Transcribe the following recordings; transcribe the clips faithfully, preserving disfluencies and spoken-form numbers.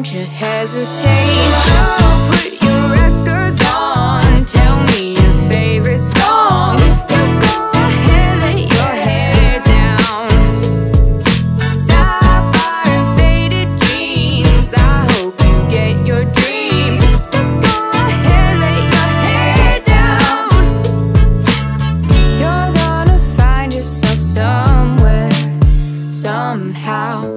don't you hesitate. Oh, put your records on, tell me your favorite song. You go ahead, let your hair down. Sapphire and faded jeans, I hope you get your dreams. Just go ahead, let your hair down. You're gonna find yourself somewhere, somehow.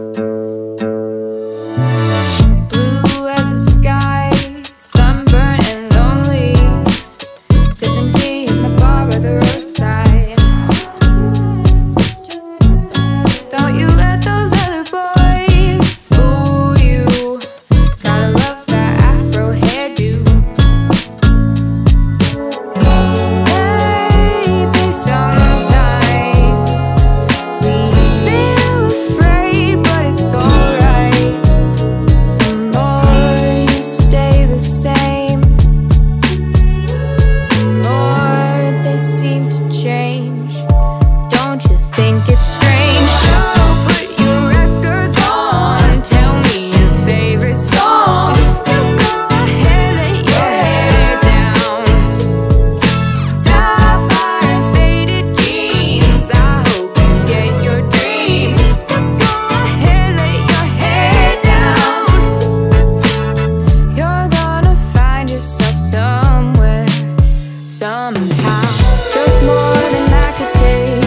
Somehow, just more than I could take.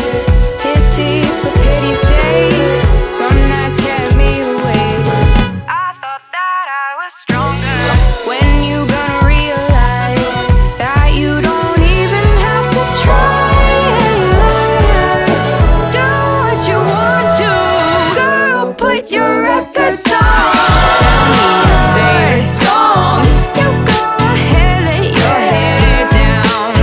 Pity for pity's sake. Some nights kept me awake. I thought that I was stronger. When you gonna realize that you don't even have to try any longer? Do what you want to, girl. Put your records on. Tell me your favorite song. You go ahead, let your hair down.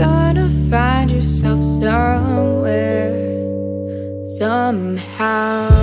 Somewhere, somehow.